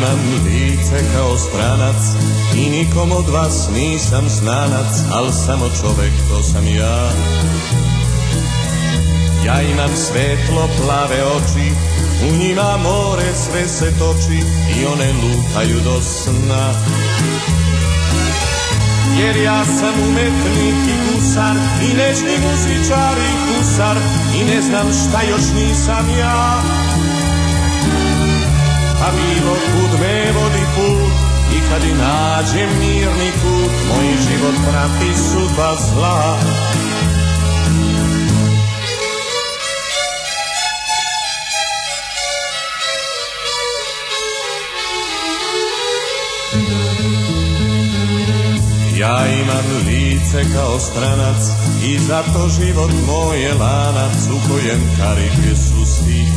imam lice kao stranac i nikom od vas nisam znanac, al samo čovek, to sam ja. Ja imam svetlo plave oči, u njima more sve se toči i one lutaju do sna. Jer ja sam umetnik i gusar i nežni muzičar i husar i ne znam šta još nisam ja. Pa bilo kud me vodi put i kad i nađem mirni kut, moj život prati sudba zla. Ja imam lice kao stranac i zato život moj je lanac u kojem karike su stih.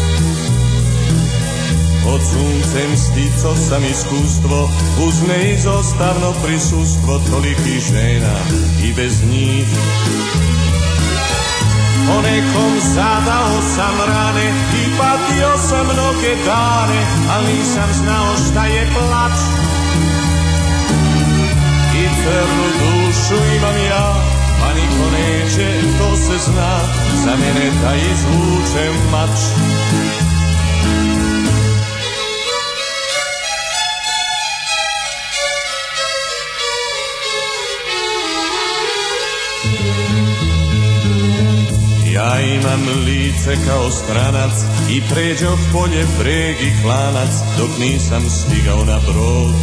Pod suncem stico sam iskustvo, uz neizostavno prisustvo tolikih žena i bez njih. O nekom zadao sam rane i patio sam mnoge dane, al nisam znao šta je plač. I crnu dušu imam ja, pa niko neće, to se zna, za mene da izvučem mač. Ja imam lice kao stranac i pređoh polje, breg i klanac, dok nisam stigao na brod.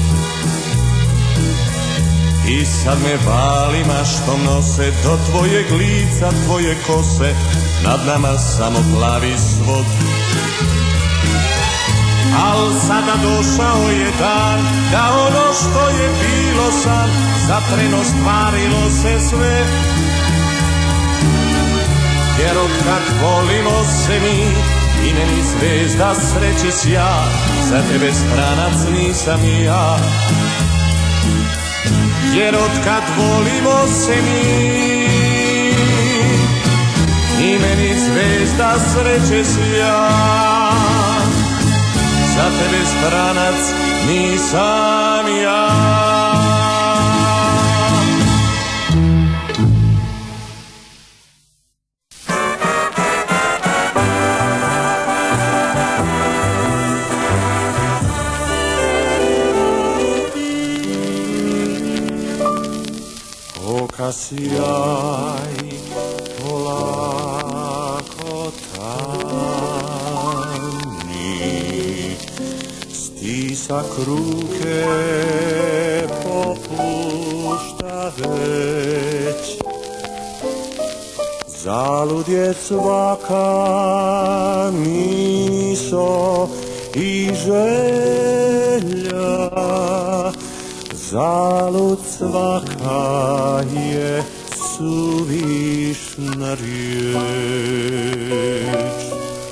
I sad me valima što nose do tvojeg lica, tvoje kose, nad nama samo plavi svod. Al sada došao je dan da ono što je bilo san, zatreno stvarilo se sve. Jer od kad volimo se mi i meni zvezda sreće sja, za tebe stranac nisam ja. Jer od kad volimo se mi i meni zvezda sreće sja, za tebe stranac nisam ja. Sjaj polako tani, stisak ruke popušta već. Zalud je svaka miso i želja, zalud svaka je suvišna riječ.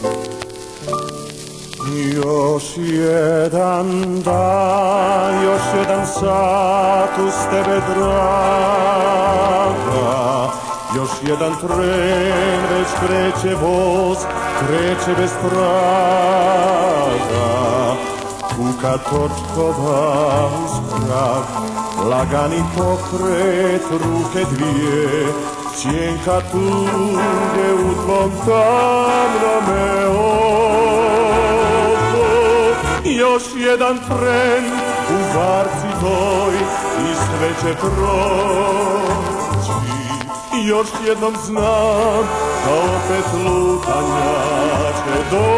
Još jedan dan, još jedan sat uz tebe draga, još jedan tren već kreće voz, kreće bez praga. Kuka točkova uz prag, lagani pokret ruke dvije, sjenka tuge u tvom tamnome oku. Još jedan tren u barci toj i sve će proći. Još jednom znam da opet lutanja će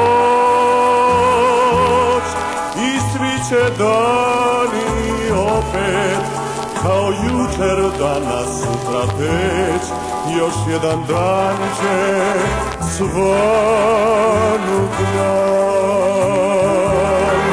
doć i svi će dani opet kao jučer, danas, sutra teć. Još jedan dan će svanut dan.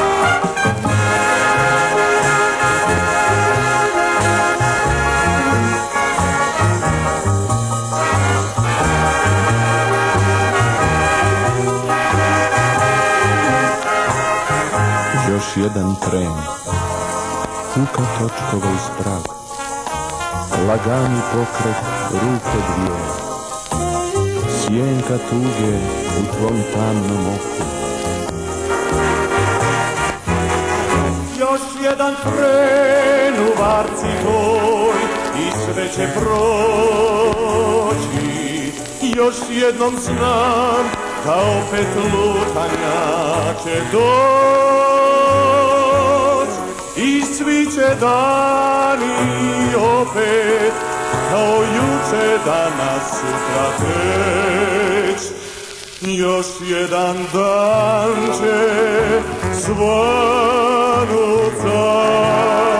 Još jedan tren, kuka točkova iz Prag, lagani pokret ruke dvije, sjenka tuge u tvom tamnom oku. Još jedan tren u varci tvoj i sve će proći. Još jednom znam da opet lutanja će doć i svi će dani opet kao juče danas sutra teć. Još jedan dan će svanucat.